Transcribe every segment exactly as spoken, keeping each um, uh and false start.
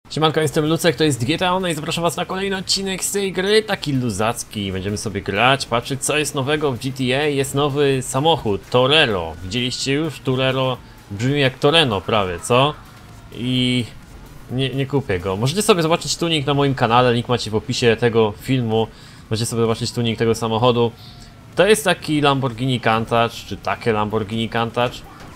Siemanko, jestem Lucek, to jest G T A Online i zapraszam was na kolejny odcinek z tej gry, taki luzacki. Będziemy sobie grać, patrzeć co jest nowego w G T A. Jest nowy samochód, Torero. Widzieliście już? Torero brzmi jak Toreno prawie, co? I nie, nie kupię go. Możecie sobie zobaczyć tuning na moim kanale, link macie w opisie tego filmu. Możecie sobie zobaczyć tuning tego samochodu. To jest taki Lamborghini Countach, czy takie Lamborghini Countach,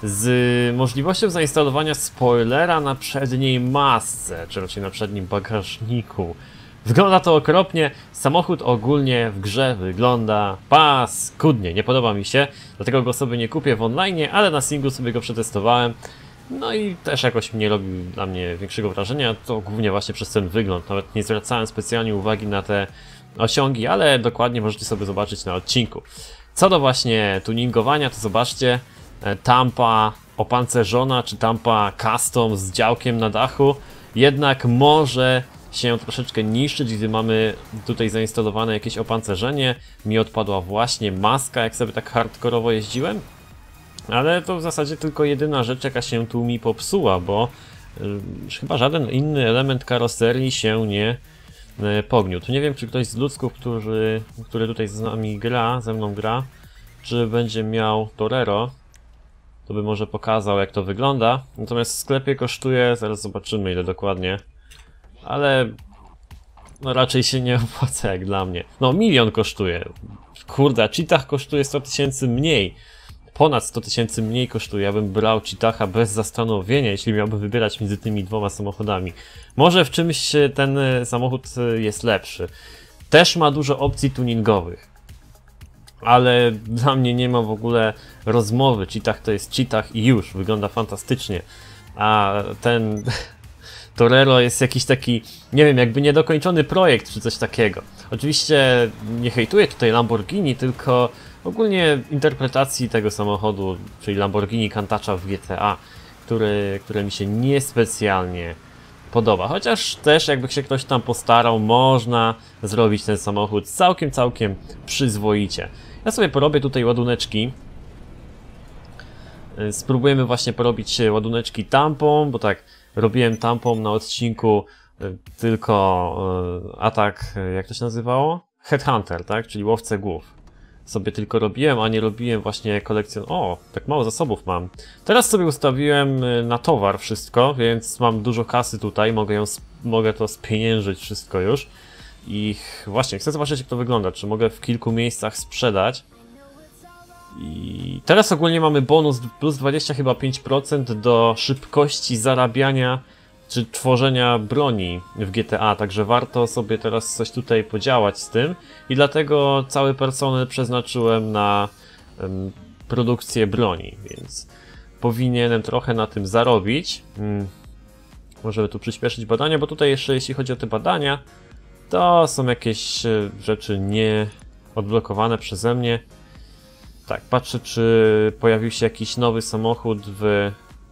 z możliwością zainstalowania spoilera na przedniej masce, czy raczej na przednim bagażniku. Wygląda to okropnie, samochód ogólnie w grze wygląda paskudnie, nie podoba mi się, dlatego go sobie nie kupię w online, ale na singlu sobie go przetestowałem. No i też jakoś nie robił dla mnie większego wrażenia, to głównie właśnie przez ten wygląd, nawet nie zwracałem specjalnie uwagi na te osiągi, ale dokładnie możecie sobie zobaczyć na odcinku. Co do właśnie tuningowania, to zobaczcie, tampa opancerzona, czy tampa custom z działkiem na dachu, jednak może się troszeczkę niszczyć, gdy mamy tutaj zainstalowane jakieś opancerzenie. Mi odpadła właśnie maska, jak sobie tak hardkorowo jeździłem, ale to w zasadzie tylko jedyna rzecz, jaka się tu mi popsuła, bo yy, chyba żaden inny element karoserii się nie yy, pogniótł. Nie wiem, czy ktoś z ludzków, który, który tutaj z nami gra, ze mną gra, czy będzie miał Torero, to by może pokazał, jak to wygląda. Natomiast w sklepie kosztuje, zaraz zobaczymy ile dokładnie, ale no raczej się nie opłaca jak dla mnie. No milion kosztuje. Kurde, a Cheetah kosztuje sto tysięcy mniej. Ponad sto tysięcy mniej kosztuje. Ja bym brał Cheetaha bez zastanowienia, jeśli miałbym wybierać między tymi dwoma samochodami. Może w czymś ten samochód jest lepszy. Też ma dużo opcji tuningowych, ale dla mnie nie ma w ogóle rozmowy. Cheetah to jest Cheetah i już, wygląda fantastycznie. A ten Torero jest jakiś taki, nie wiem, jakby niedokończony projekt czy coś takiego. Oczywiście nie hejtuję tutaj Lamborghini, tylko ogólnie interpretacji tego samochodu, czyli Lamborghini Countach w G T A, który, który mi się niespecjalnie podoba. Chociaż też jakby się ktoś tam postarał, można zrobić ten samochód całkiem, całkiem przyzwoicie. Ja sobie porobię tutaj ładuneczki. Spróbujemy właśnie porobić ładuneczki tampą, bo tak, robiłem tampą na odcinku tylko atak, jak to się nazywało? Headhunter, tak? Czyli łowcę głów. Sobie tylko robiłem, a nie robiłem właśnie kolekcjon... O, tak mało zasobów mam. Teraz sobie ustawiłem na towar wszystko, więc mam dużo kasy tutaj, mogę, ją, mogę to spieniężyć wszystko już. I właśnie, chcę zobaczyć, jak to wygląda, czy mogę w kilku miejscach sprzedać. I teraz ogólnie mamy bonus plus dwadzieścia chyba pięć procent do szybkości zarabiania czy tworzenia broni w G T A, także warto sobie teraz coś tutaj podziałać z tym i dlatego cały personel przeznaczyłem na um, produkcję broni, więc powinienem trochę na tym zarobić. Hmm. Możemy tu przyspieszyć badania, bo tutaj jeszcze jeśli chodzi o te badania, to są jakieś rzeczy nie odblokowane przeze mnie. Tak, patrzę, czy pojawił się jakiś nowy samochód w,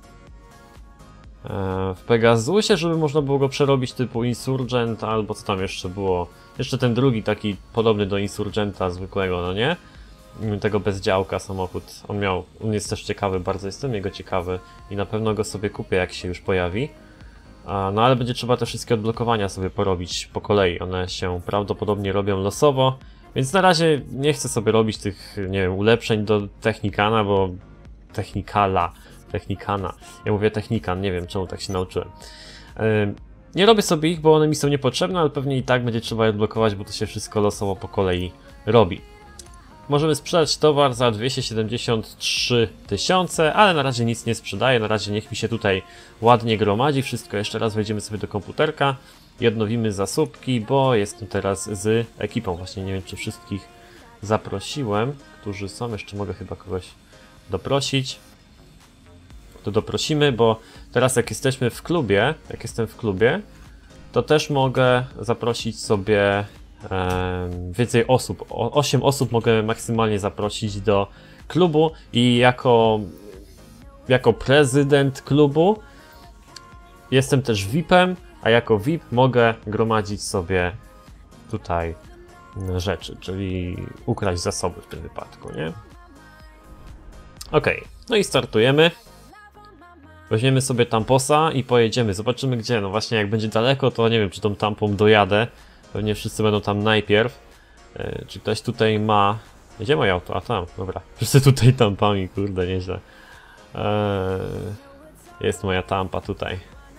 w Pegasusie, żeby można było go przerobić typu Insurgent, albo co tam jeszcze było. Jeszcze ten drugi taki podobny do Insurgenta zwykłego, no nie? Tego bez działka samochód. On miał, on jest też ciekawy, bardzo jestem jego ciekawy i na pewno go sobie kupię, jak się już pojawi. No ale będzie trzeba te wszystkie odblokowania sobie porobić po kolei. One się prawdopodobnie robią losowo. Więc na razie nie chcę sobie robić tych, nie wiem, ulepszeń do Technikana, bo... Technikala. Technikana. Ja mówię Technikan, nie wiem czemu tak się nauczyłem. Yy, nie robię sobie ich, bo one mi są niepotrzebne, ale pewnie i tak będzie trzeba je odblokować, bo to się wszystko losowo po kolei robi. Możemy sprzedać towar za dwieście siedemdziesiąt trzy tysiące, ale na razie nic nie sprzedaję, na razie niech mi się tutaj ładnie gromadzi wszystko. Jeszcze raz wejdziemy sobie do komputerka i odnowimy zasóbki, bo jestem teraz z ekipą. Właśnie nie wiem, czy wszystkich zaprosiłem, którzy są. Jeszcze mogę chyba kogoś doprosić. To doprosimy, bo teraz jak jesteśmy w klubie, jak jestem w klubie, to też mogę zaprosić sobie e, więcej osób. O, osiem osób mogę maksymalnie zaprosić do klubu i jako, jako prezydent klubu jestem też V I P-em, a jako V I P mogę gromadzić sobie tutaj rzeczy, czyli ukraść zasoby w tym wypadku, nie? Ok, no i startujemy. Weźmiemy sobie tamposa i pojedziemy. Zobaczymy gdzie. No właśnie jak będzie daleko, to nie wiem czy tą tampą dojadę. Pewnie wszyscy będą tam najpierw. Yy, czy ktoś tutaj ma... Gdzie moje auto? A tam, dobra. Wszyscy tutaj tampami, kurde, nieźle. Yy, jest moja tampa tutaj.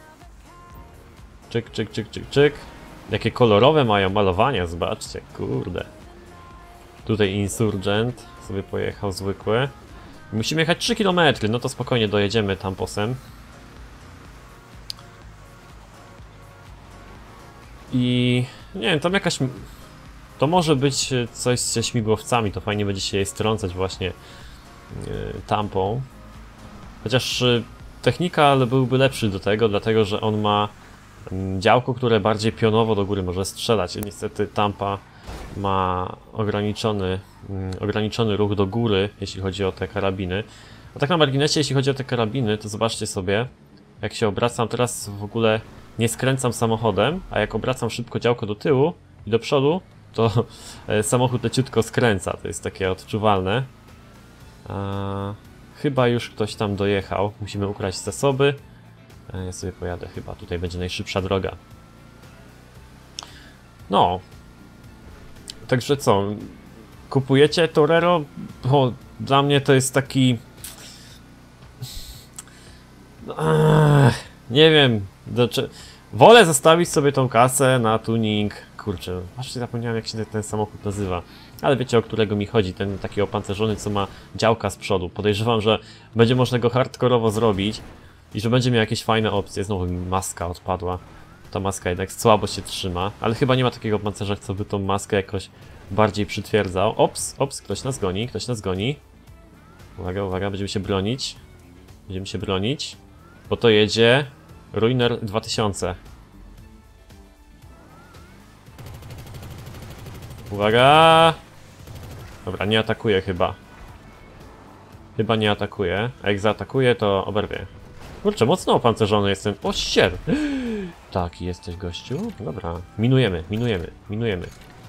Czyk, czyk, czyk, czyk, czyk. Jakie kolorowe mają malowania, zobaczcie, kurde. Tutaj Insurgent sobie pojechał zwykły. Musimy jechać trzy kilometry, no to spokojnie dojedziemy tamposem. I nie wiem, tam jakaś... To może być coś ze śmigłowcami, to fajnie będzie się je strącać właśnie yy, tampą. Chociaż yy, technika byłby lepszy do tego, dlatego że on ma yy, działko, które bardziej pionowo do góry może strzelać. Niestety tampa ma ograniczony, yy, ograniczony ruch do góry, jeśli chodzi o te karabiny. A tak na marginesie, jeśli chodzi o te karabiny, to zobaczcie sobie, jak się obracam, teraz w ogóle nie skręcam samochodem, a jak obracam szybko działko do tyłu i do przodu, to samochód leciutko skręca, to jest takie odczuwalne. A, chyba już ktoś tam dojechał, musimy ukraść zasoby. A ja sobie pojadę chyba, tutaj będzie najszybsza droga. No. Także co, kupujecie Torero? Bo dla mnie to jest taki... Ech, nie wiem, do czy... wolę zostawić sobie tą kasę na tuning. Kurczę, właśnie zapomniałem jak się ten samochód nazywa. Ale wiecie o którego mi chodzi, ten taki opancerzony, co ma działka z przodu. Podejrzewam, że będzie można go hardkorowo zrobić i że będzie miał jakieś fajne opcje. Znowu mi maska odpadła. Ta maska jednak słabo się trzyma, ale chyba nie ma takiego pancerza, co by tą maskę jakoś bardziej przytwierdzał. Ops, ops, ktoś nas goni, ktoś nas goni. Uwaga, uwaga, będziemy się bronić. Będziemy się bronić, bo to jedzie Ruiner dwa tysiące. Uwaga! Dobra, nie atakuje chyba. Chyba nie atakuje. A jak zaatakuje, to oberwie. Kurczę, mocno opancerzony jestem. O, ścier! Taki jesteś, gościu? Dobra. Minujemy, minujemy, minujemy.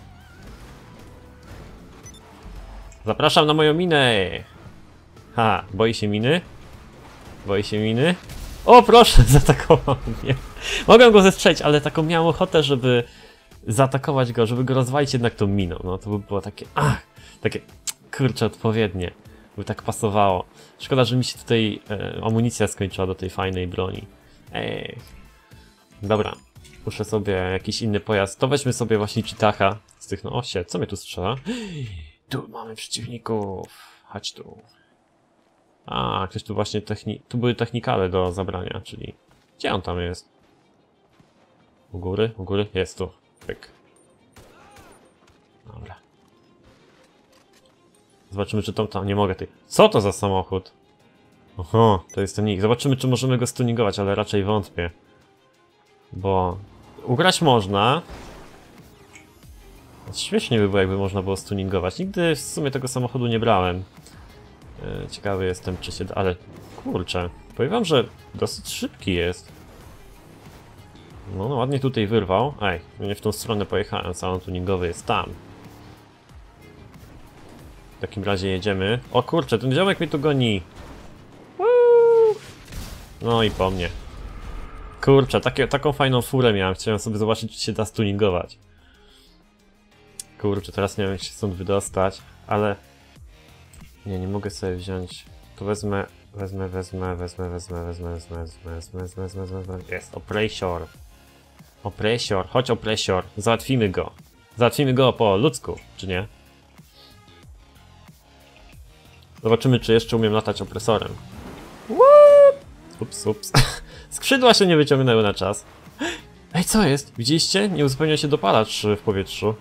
Zapraszam na moją minę! Ha, boi się miny? Boi się miny? O, proszę, zaatakował mnie. Mogłem go zestrzelić, ale taką miałem ochotę, żeby zaatakować go, żeby go rozwalić jednak tą miną. No to by było takie, ach, takie, kurczę, odpowiednie. By tak pasowało. Szkoda, że mi się tutaj e, amunicja skończyła do tej fajnej broni. Ej. Dobra, muszę sobie jakiś inny pojazd. To weźmy sobie właśnie Chitaha z tych, no osie, co mnie tu strzela? Tu mamy przeciwników. Chodź tu. A, ktoś tu właśnie techni... Tu były technikale do zabrania, czyli... Gdzie on tam jest? U góry? U góry? Jest tu. Pyk. Dobra. Zobaczymy, czy tam... tam... Nie mogę tej... Co to za samochód? Oho, to jest ten nick. Zobaczymy, czy możemy go stuningować, ale raczej wątpię. Bo... Ugrać można. Śmiesznie by było, jakby można było stuningować. Nigdy w sumie tego samochodu nie brałem. Ciekawy jestem, czy się da... Ale kurczę, powiem wam, że dosyć szybki jest. No, no ładnie tutaj wyrwał. Ej, nie w tą stronę pojechałem, salon tuningowy jest tam. W takim razie jedziemy. O kurczę, ten ziomek mnie tu goni. Woo! No i po mnie. Kurczę, takie, taką fajną furę miałem. Chciałem sobie zobaczyć, czy się da stuningować. Kurczę, teraz nie wiem, jak się stąd wydostać, ale... Nie, nie mogę sobie wziąć. Tu wezmę, wezmę, wezmę, wezmę, wezmę, wezmę, wezmę, wezmę, wezmę, wezmę, wezmę, wezmę. Jest, opressor. Opressor, chodź opressor. Załatwimy go. Załatwimy go po ludzku, czy nie? Zobaczymy, czy jeszcze umiem latać opresorem. Ups, ups. Skrzydła się nie wyciągnęły na czas. Ej, co jest? Widzieliście? Nie uzupełnia się dopalacz w powietrzu.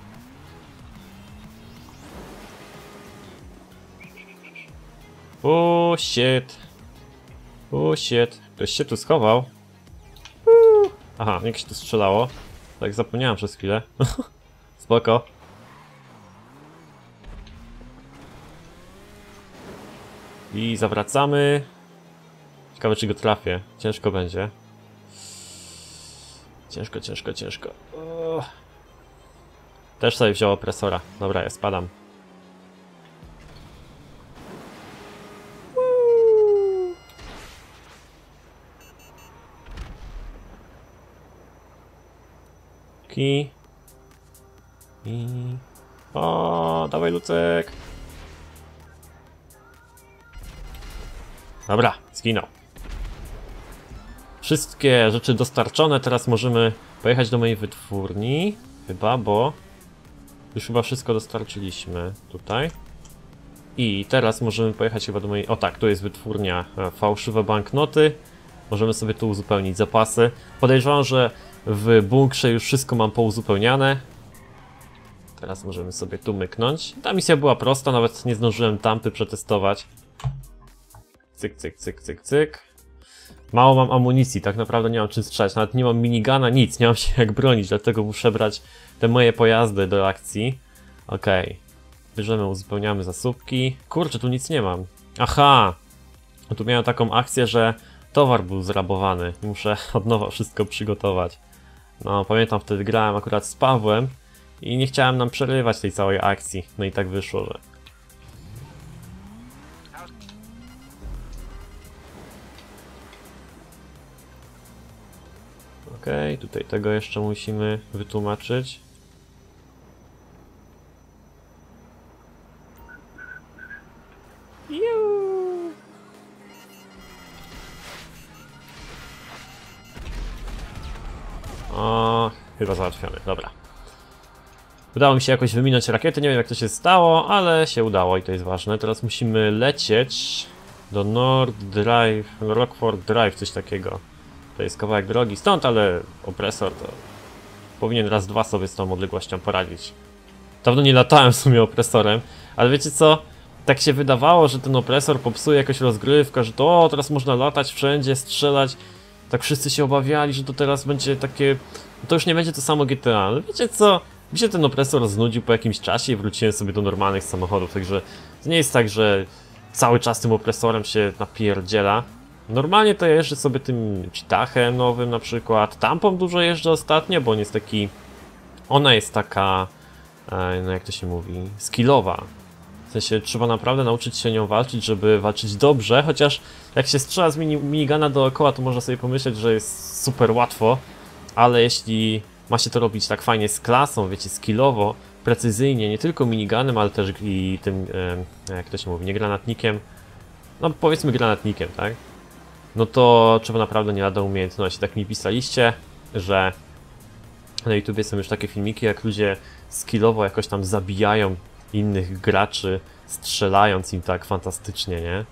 O shit. O shit. Ktoś się tu schował. Uuu. Aha, jak się tu strzelało. Tak zapomniałem przez chwilę. Spoko. I zawracamy. Ciekawe, czy go trafię. Ciężko będzie. Ciężko, ciężko, ciężko. O. Też sobie wziął opresora. Dobra, ja spadam. zasłupki. I... O, dawaj Lucek! Dobra, zginął. Wszystkie rzeczy dostarczone, teraz możemy pojechać do mojej wytwórni. Chyba, bo już chyba wszystko dostarczyliśmy tutaj. I teraz możemy pojechać chyba do mojej... O tak, tu jest wytwórnia fałszywe banknoty. Możemy sobie tu uzupełnić zapasy. Podejrzewam, że w bunkrze już wszystko mam pouzupełniane. Teraz możemy sobie tu myknąć. Ta misja była prosta, nawet nie zdążyłem tampy przetestować. Cyk, cyk, cyk, cyk, cyk. Mało mam amunicji, tak naprawdę nie mam czym strzelać. Nawet nie mam minigana, nic, nie mam się jak bronić, dlatego muszę brać te moje pojazdy do akcji. Okej. Okay. Bierzemy, uzupełniamy zasupki. Kurczę, tu nic nie mam. Aha! Tu miałem taką akcję, że towar był zrabowany. Muszę od nowa wszystko przygotować. No, pamiętam, wtedy grałem akurat z Pawłem i nie chciałem nam przerywać tej całej akcji. No i tak wyszło, że... Okej, okay, tutaj tego jeszcze musimy wytłumaczyć. Juuu. O, chyba załatwiony, dobra. Udało mi się jakoś wyminąć rakiety, nie wiem jak to się stało, ale się udało i to jest ważne. Teraz musimy lecieć do North Drive, Rockford Drive, coś takiego. To jest kawałek drogi stąd, ale opresor to powinien raz, dwa sobie z tą odległością poradzić. Dawno nie latałem w sumie opresorem, ale wiecie co? Tak się wydawało, że ten opresor popsuje jakąś rozgrywkę, że to o, teraz można latać wszędzie, strzelać. Tak wszyscy się obawiali, że to teraz będzie takie... To już nie będzie to samo G T A, ale wiecie co? Mi się ten opresor znudził po jakimś czasie i wróciłem sobie do normalnych samochodów, także to nie jest tak, że cały czas tym opresorem się napierdziela. Normalnie to jeżdżę sobie tym Cheetachem nowym na przykład. Tampą dużo jeżdżę ostatnio, bo on jest taki... Ona jest taka... No jak to się mówi? Skillowa. W sensie trzeba naprawdę nauczyć się nią walczyć, żeby walczyć dobrze, chociaż jak się strzela z mini, minigana dookoła, to można sobie pomyśleć, że jest super łatwo, ale jeśli ma się to robić tak fajnie z klasą, wiecie, skillowo, precyzyjnie, nie tylko miniganem, ale też i tym, e, jak to się mówi, nie granatnikiem, no powiedzmy granatnikiem, tak? No to trzeba naprawdę nie lada umiejętności. Tak mi pisaliście, że na YouTubie są już takie filmiki, jak ludzie skillowo jakoś tam zabijają innych graczy, strzelając im tak fantastycznie, nie?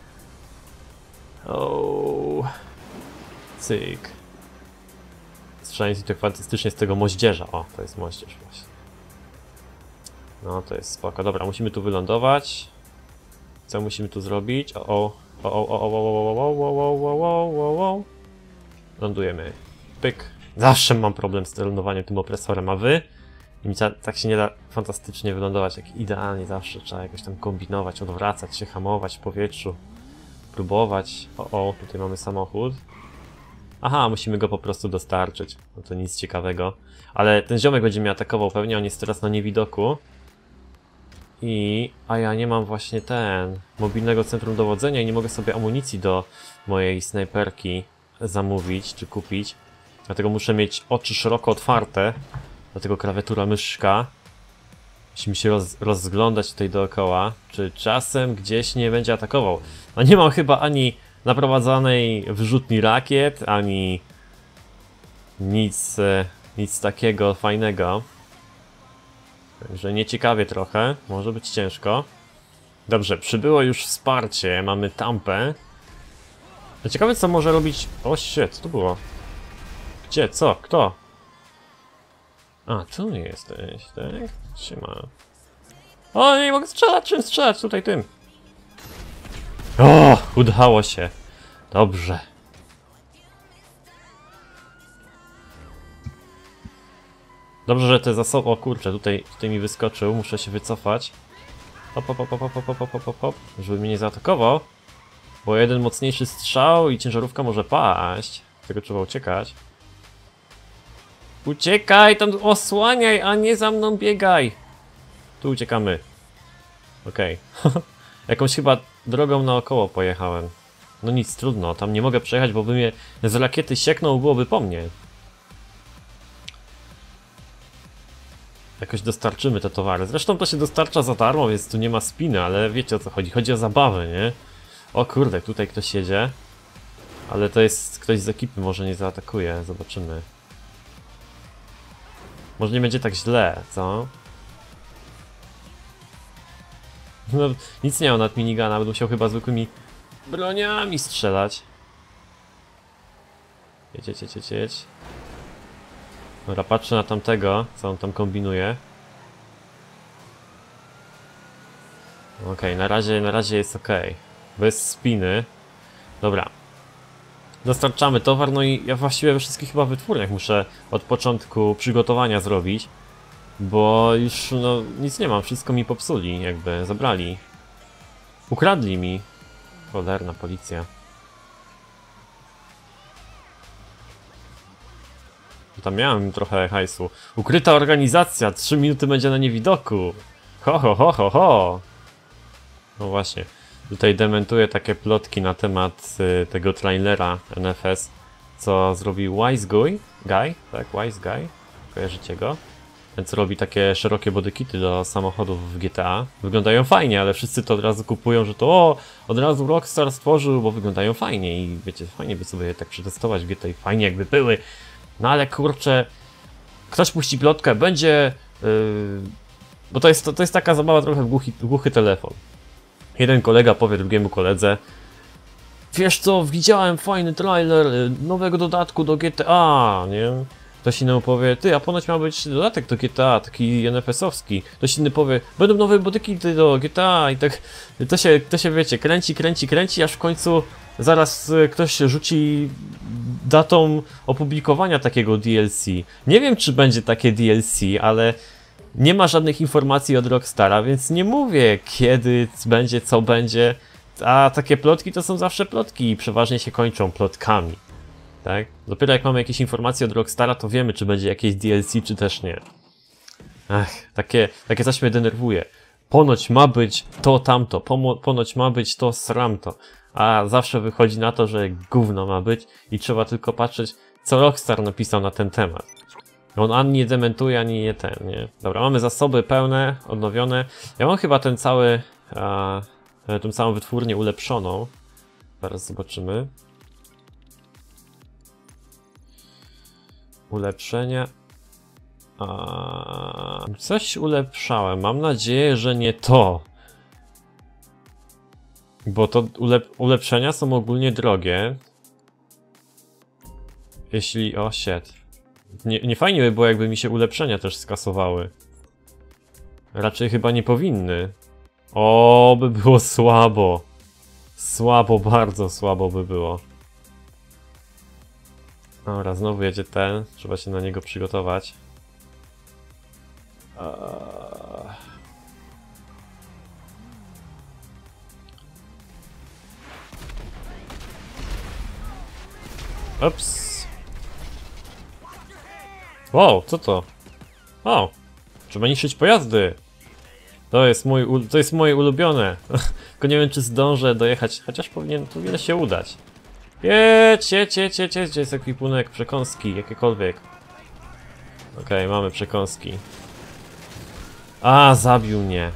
O, cyk. Strzelając im tak fantastycznie z tego moździerza. O, to jest moździerz właśnie. No, to jest spoko. Dobra, musimy tu wylądować. Co musimy tu zrobić? O, o, o, o, o, o, o, o, o, o, o. Lądujemy. Pyk. Zawsze mam problem z lądowaniem tym opresorem, a wy? I mi tak się nie da fantastycznie wylądować, jak idealnie zawsze trzeba jakoś tam kombinować, odwracać się, hamować w powietrzu, próbować. O, o, tutaj mamy samochód. Aha, musimy go po prostu dostarczyć, no to nic ciekawego. Ale ten ziomek będzie mnie atakował pewnie, on jest teraz na niewidoku. I... a ja nie mam właśnie ten... mobilnego centrum dowodzenia i nie mogę sobie amunicji do mojej snajperki zamówić, czy kupić. Dlatego muszę mieć oczy szeroko otwarte. Dlatego klawiatura myszka. Musimy się roz, rozglądać tutaj dookoła, czy czasem gdzieś nie będzie atakował. No nie mam chyba ani naprowadzanej wyrzutni rakiet, ani nic, nic takiego fajnego. Także nieciekawie trochę, może być ciężko. Dobrze, przybyło już wsparcie, mamy tampę. Ciekawe co może robić... O shit, co to było? Gdzie, co, kto? A, tu nie jesteś, tak? Siema. O, nie mogę strzelać, czym strzelać? Tutaj tym. O, udało się. Dobrze. Dobrze, że te zasoby... O kurczę, tutaj, tutaj mi wyskoczył, muszę się wycofać. Hop, hop, hop, hop, hop, hop, hop, hop, hop, żeby mnie nie zaatakował. Bo jeden mocniejszy strzał i ciężarówka może paść. Z tego trzeba uciekać. Uciekaj, tam osłaniaj, a nie za mną biegaj. Tu uciekamy. Okej. Okay. Jakąś chyba drogą naokoło pojechałem. No nic, trudno, tam nie mogę przejechać, bo by mnie z rakiety sieknął, byłoby po mnie. jakoś dostarczymy te towary. Zresztą to się dostarcza za darmo, więc tu nie ma spiny, ale wiecie o co chodzi. Chodzi o zabawę, nie? O kurde, tutaj ktoś jedzie. Ale to jest ktoś z ekipy, może nie zaatakuje, zobaczymy. Może nie będzie tak źle, co? No, nic nie miał nad minigana, będę musiał chyba zwykłymi broniami strzelać. Jedź, jedź, jedź, jedź, jedź. Dobra, patrzę na tamtego, co on tam kombinuje. Okej, okay, na razie, na razie jest ok. Bez spiny. Dobra. Dostarczamy towar, no i ja właściwie we wszystkich chyba wytwórniach muszę od początku przygotowania zrobić. Bo już, no, nic nie mam, wszystko mi popsuli, jakby, zabrali. Ukradli mi. Cholerna policja. Tam miałem trochę hajsu. Ukryta organizacja, trzy minuty będzie na niewidoku. Ho, ho, ho, ho, ho. No właśnie. Tutaj dementuję takie plotki na temat y, tego trailera N F S, co zrobił Wise Guy, Guy, tak, Wise Guy, kojarzycie go? Ten, co robi takie szerokie bodykity do samochodów w G T A. Wyglądają fajnie, ale wszyscy to od razu kupują, że to o, od razu Rockstar stworzył, bo wyglądają fajnie i wiecie, fajnie by sobie je tak przetestować w G T A, fajnie jakby były. No ale kurczę, ktoś puści plotkę, będzie, yy, bo to jest, to, to jest taka zabawa trochę w głuchy, w głuchy telefon. Jeden kolega powie drugiemu koledze: wiesz co, widziałem fajny trailer nowego dodatku do G T A, nie? Ktoś inny powie: ty, a ponoć miał być dodatek do G T A, taki N F S-owski. Ktoś inny powie: będą nowe bodyki do G T A i tak to się, to się wiecie, kręci, kręci, kręci, aż w końcu zaraz ktoś rzuci datą opublikowania takiego D L C. Nie wiem, czy będzie takie D L C, ale nie ma żadnych informacji od Rockstara, więc nie mówię, kiedy będzie, co będzie. A takie plotki to są zawsze plotki i przeważnie się kończą plotkami. Tak? Dopiero jak mamy jakieś informacje od Rockstara, to wiemy, czy będzie jakieś D L C, czy też nie. Ach, takie, takie coś mnie denerwuje. Ponoć ma być to, tamto, ponoć ma być to, sramto. A zawsze wychodzi na to, że gówno ma być i trzeba tylko patrzeć, co Rockstar napisał na ten temat. On ani nie dementuje, ani nie ten, nie? Dobra, mamy zasoby pełne, odnowione. Ja mam chyba ten cały, a, tę całą wytwórnię ulepszoną. Zaraz zobaczymy. Ulepszenia. A, coś ulepszałem. Mam nadzieję, że nie to. Bo to ulep ulepszenia są ogólnie drogie. Jeśli... o, shit. Nie, nie fajnie by było, jakby mi się ulepszenia też skasowały. Raczej chyba nie powinny. O, by było słabo. Słabo, bardzo słabo by było. Dobra, znowu jedzie ten. Trzeba się na niego przygotować. Eee... Ups. Wow, co to? O! Trzeba niszczyć pojazdy! To jest mój, to jest moje ulubione. Tylko nie wiem, czy zdążę dojechać, chociaż powinien, powinno się udać. Jedź, jedź, jedź, jedź, jedź, gdzie jest ekwipunek, przekąski, jakiekolwiek. Okej, okay, mamy przekąski. A, zabił mnie.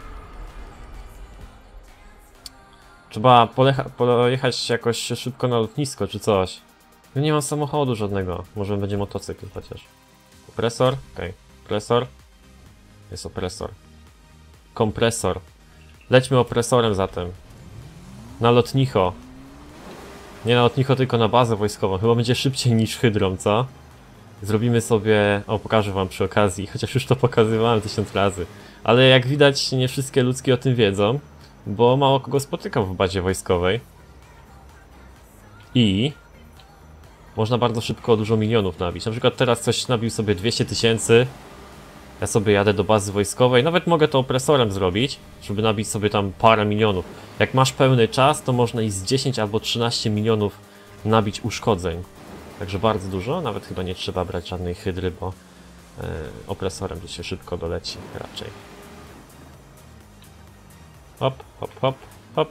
Trzeba pojechać jakoś szybko na lotnisko, czy coś. Ja nie mam samochodu żadnego. Może będzie motocykl chociaż. Opresor? Okej. Okay. Opresor? Jest opresor. Kompresor. Lećmy opresorem zatem. Na lotnicho. Nie na lotnicho, tylko na bazę wojskową. Chyba będzie szybciej niż hydrą, co? Zrobimy sobie... O, pokażę wam przy okazji. Chociaż już to pokazywałem tysiąc razy. Ale jak widać, nie wszystkie ludzkie o tym wiedzą. Bo mało kogo spotykam w bazie wojskowej. I... można bardzo szybko dużo milionów nabić. Na przykład teraz ktoś nabił sobie dwieście tysięcy. Ja sobie jadę do bazy wojskowej. Nawet mogę to opresorem zrobić, żeby nabić sobie tam parę milionów. Jak masz pełny czas, to można i z dziesięć albo trzynaście milionów nabić uszkodzeń. Także bardzo dużo. Nawet chyba nie trzeba brać żadnej hydry, bo yy, opresorem to się szybko doleci raczej. Hop, hop, hop, hop.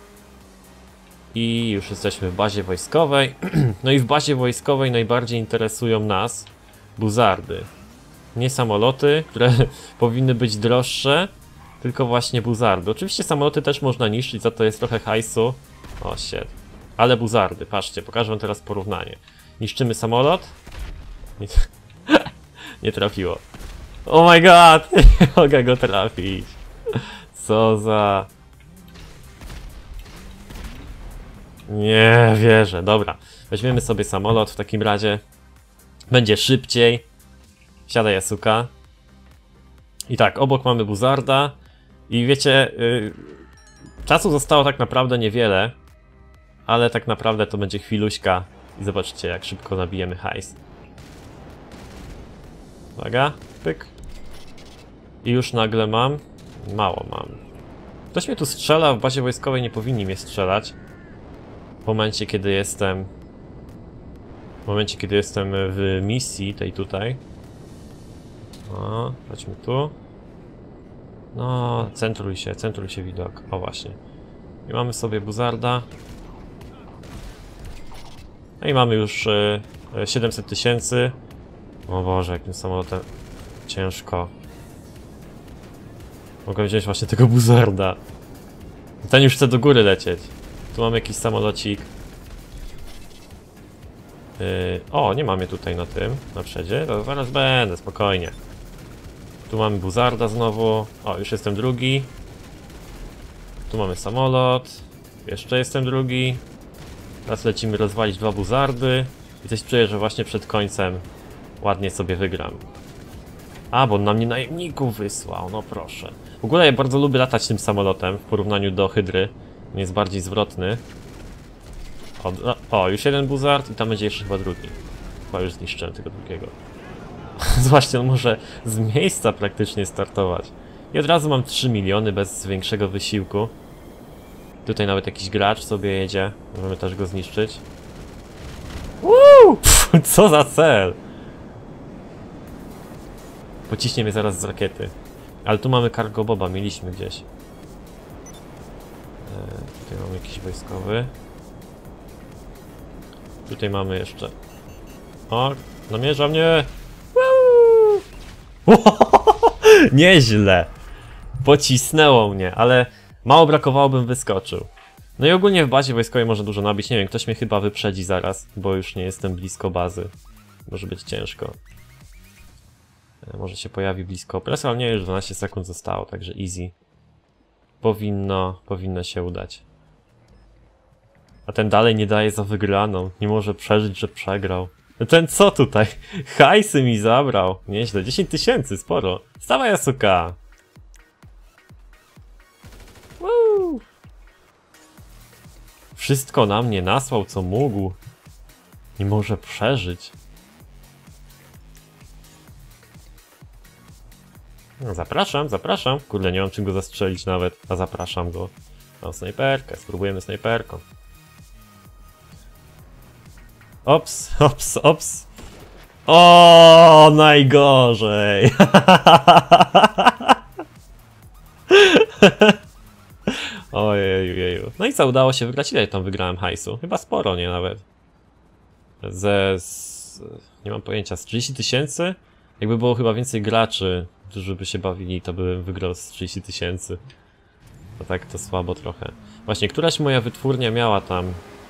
I już jesteśmy w bazie wojskowej. No i w bazie wojskowej najbardziej interesują nas buzardy. Nie samoloty, które powinny być droższe, tylko właśnie buzardy. Oczywiście samoloty też można niszczyć, za to jest trochę hajsu. O shit. Ale buzardy, patrzcie, pokażę wam teraz porównanie. Niszczymy samolot. Nie, nie trafiło. Oh my god! Nie mogę go trafić. Co za... Nie wierzę, dobra. Weźmiemy sobie samolot w takim razie. Będzie szybciej. Siadaj, Yasuka. I tak, obok mamy buzarda. I wiecie, yy, czasu zostało tak naprawdę niewiele. Ale tak naprawdę to będzie chwiluśka. I zobaczcie, jak szybko nabijemy hajs. Uwaga, pyk. I już nagle mam... Mało mam. Ktoś mnie tu strzela, w bazie wojskowej nie powinni mnie strzelać. W momencie, kiedy jestem... W momencie, kiedy jestem w misji tej tutaj. O, chodźmy tu. No, centruj się, centruj się widok. O właśnie. I mamy sobie buzarda. No i mamy już y, siedemset tysięcy. O Boże, jakim samolotem ciężko. Mogę wziąć właśnie tego buzarda. Ten już chce do góry lecieć. Tu mamy jakiś samolocik. Yy, o, nie mamy tutaj na tym, na przedzie. To zaraz będę, spokojnie. Tu mamy buzarda znowu. O, już jestem drugi. Tu mamy samolot. Jeszcze jestem drugi. Teraz lecimy rozwalić dwa buzardy. I coś czuję, że właśnie przed końcem ładnie sobie wygram. A, bo on na mnie najemników wysłał, no proszę. W ogóle ja bardzo lubię latać tym samolotem w porównaniu do hydry. On jest bardziej zwrotny. O, o, już jeden buzard i tam będzie jeszcze chyba drugi. Chyba już zniszczyłem tego drugiego. Zobaczcie, on może z miejsca praktycznie startować. I od razu mam trzy miliony bez większego wysiłku. Tutaj nawet jakiś gracz sobie jedzie. Możemy też go zniszczyć. Uuu! Co za cel! Pociśnie mnie zaraz z rakiety. Ale tu mamy cargo boba, mieliśmy gdzieś. Eee, tutaj mamy jakiś wojskowy. Tutaj mamy jeszcze... O, namierza mnie! Nieźle! Pocisnęło mnie, ale mało brakowało, bym wyskoczył. No i ogólnie w bazie wojskowej można dużo nabić. Nie wiem, ktoś mnie chyba wyprzedzi zaraz, bo już nie jestem blisko bazy. Może być ciężko. Może się pojawi blisko opresja, ale nie, już dwanaście sekund zostało, także easy. Powinno, powinno się udać. A ten dalej nie daje za wygraną. Nie może przeżyć, że przegrał. Ten co tutaj? Hajsy mi zabrał. Nieźle, dziesięć tysięcy, sporo. Stawaj, Yasuka! Woo! Wszystko na mnie nasłał, co mógł. Nie może przeżyć. No, zapraszam, zapraszam. Kurde, nie mam czym go zastrzelić nawet, a zapraszam go. Mam snajperkę, spróbujemy snajperką. Ops, ops, ops. O, najgorzej. Ojeju, jeju. No i co, udało się wygrać? Ile tam wygrałem hajsu? Chyba sporo, nie nawet. Ze... Z, nie mam pojęcia, z trzydzieści tysięcy? Jakby było chyba więcej graczy, którzy by się bawili, to bym wygrał z trzydzieści tysięcy. To tak to słabo trochę. Właśnie, któraś moja wytwórnia miała tam...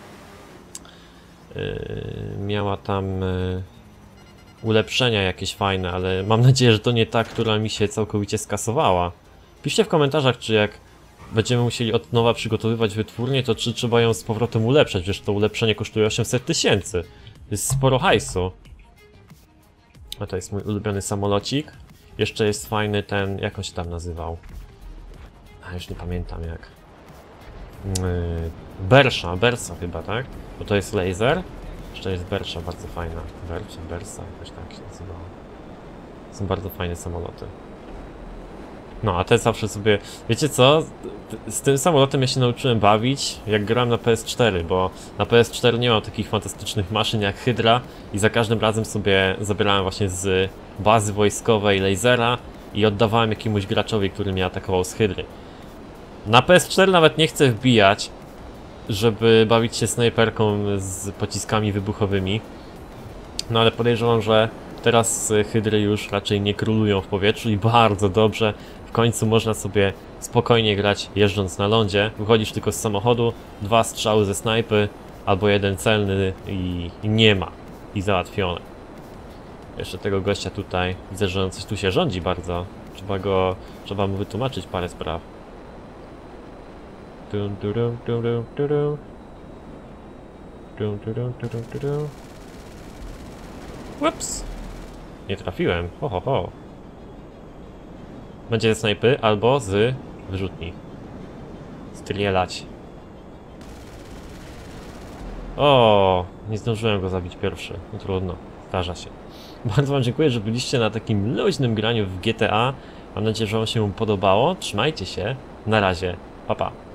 Yy, miała tam... Yy, ulepszenia jakieś fajne, ale mam nadzieję, że to nie ta, która mi się całkowicie skasowała. Piszcie w komentarzach, czy jak będziemy musieli od nowa przygotowywać wytwórnię, to czy trzeba ją z powrotem ulepszać, wiesz, to ulepszenie kosztuje osiemset tysięcy. To jest sporo hajsu. A to jest mój ulubiony samolocik. Jeszcze jest fajny ten, jak on się tam nazywał? A, już nie pamiętam jak. Yy, Bersza, Bersa chyba, tak? Bo to jest laser. Jeszcze jest Bersza, bardzo fajna. Bersza, Bersa, jakoś tak się nazywało. Są bardzo fajne samoloty. No, a te zawsze sobie... Wiecie co? Z tym samolotem ja się nauczyłem bawić, jak grałem na P S cztery, bo na P S cztery nie mam takich fantastycznych maszyn jak Hydra i za każdym razem sobie zabierałem właśnie z bazy wojskowej lasera i oddawałem jakiemuś graczowi, który mnie atakował z Hydry. Na P S cztery nawet nie chcę wbijać, żeby bawić się snajperką z pociskami wybuchowymi. No ale podejrzewam, że Teraz y, hydry już raczej nie królują w powietrzu i bardzo dobrze. W końcu można sobie spokojnie grać jeżdżąc na lądzie. Wychodzisz tylko z samochodu, dwa strzały ze snajpy, albo jeden celny i, i nie ma. I załatwione. Jeszcze tego gościa tutaj, widzę, że on coś tu się rządzi bardzo. Trzeba go, trzeba mu wytłumaczyć parę spraw. Dum, dum, dum, dum, dum, dum. Dum, dum, dum, dum, dum, dum. Ups! Nie trafiłem, ho ho ho. Będzie ze snajpy albo z wyrzutni. Strzelać. O, nie zdążyłem go zabić pierwszy. No trudno, zdarza się. Bardzo wam dziękuję, że byliście na takim luźnym graniu w G T A. Mam nadzieję, że wam się podobało. Trzymajcie się. Na razie. Pa pa.